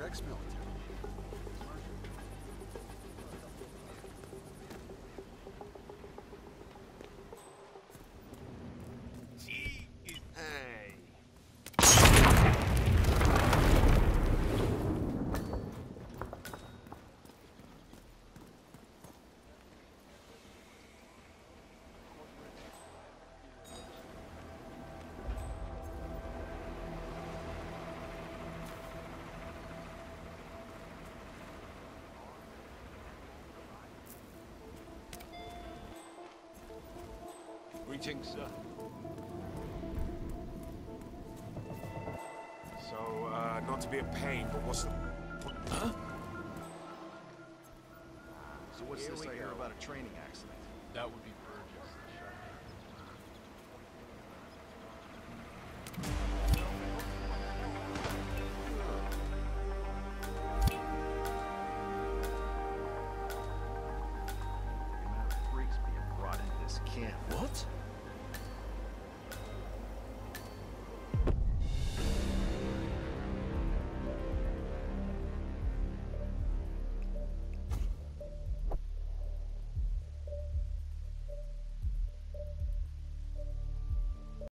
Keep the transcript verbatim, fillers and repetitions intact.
ex-military. Hey. Greetings, sir. So, uh, not to be a pain, but what's the... Huh? So what's Here this we I hear go. about a training accident? That would be Burgess, the sheriff. The amount of freaks being brought into this camp. What?